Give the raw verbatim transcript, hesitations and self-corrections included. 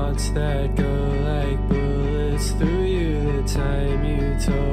thoughts that go like bullets through you. The time you told